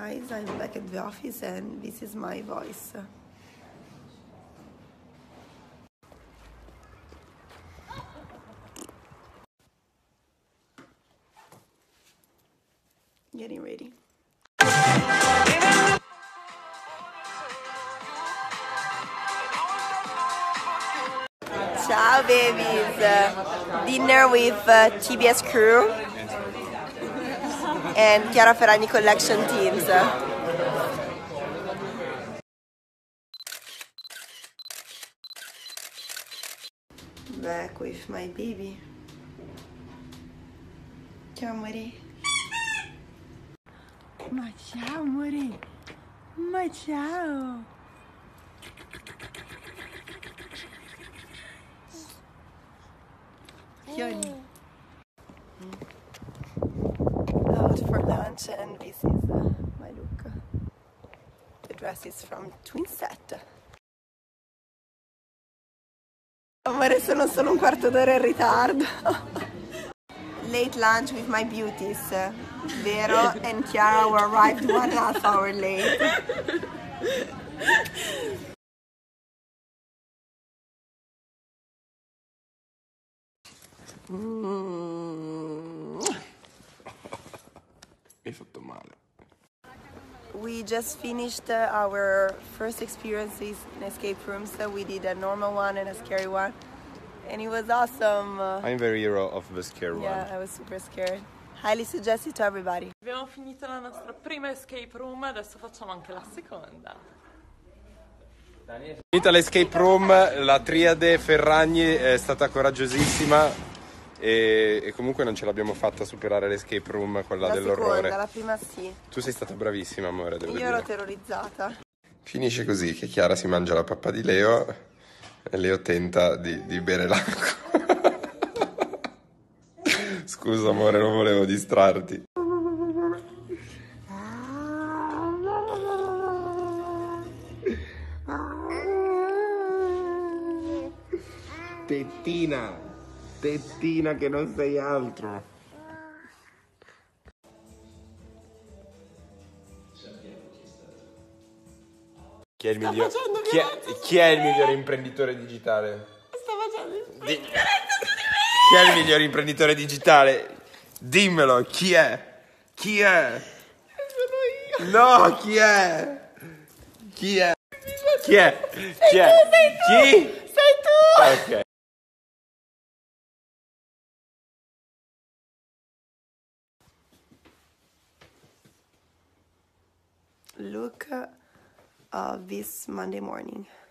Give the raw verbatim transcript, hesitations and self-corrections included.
guys, I'm back at the office and this is my voice. Getting ready. Ciao babies! Uh, dinner with uh, T B S crew and Chiara Ferragni collection teams. Back with my baby. Ciao amore. Ma ciao amore. Ma ciao. Fioni. Out for lunch and this is uh, my look. The dress is from Twinset. Amore, sono solo un quarto d'ora in ritardo. Late lunch with my beauties. Vero and Chiara were arrived one half hour late. Mm. Mi hai fatto male. We just finished uh, our first experiences in escape rooms. So we did a normal one and a scary one. And it was awesome. Uh, I'm very hero of the scare yeah, one. I was super scared. Highly suggested to everybody. Abbiamo finito la nostra prima escape room, adesso facciamo anche la seconda. Finita l'escape room, la triade Ferragni è stata coraggiosissima e, e comunque non ce l'abbiamo fatta superare l'escape room, quella La dell'orrore. seconda, la prima sì. Tu sei stata bravissima, amore, devo Io dire. ero terrorizzata. Finisce così che Chiara si mangia la pappa di Leo e Leo tenta di, di bere l'acqua. Scusa amore, non volevo distrarti. Tettina, tettina che non sei altro. Chi è il miglior... chi, è... chi è il migliore imprenditore digitale? Sto facendo Di... Chi è il miglior imprenditore digitale? Dimmelo, chi è? Chi è? Sono io. No, chi è? Chi è? Chi è? Chi è? Sei tu, sei tu. Chi? Sei tu. Ok. Look of this Monday morning.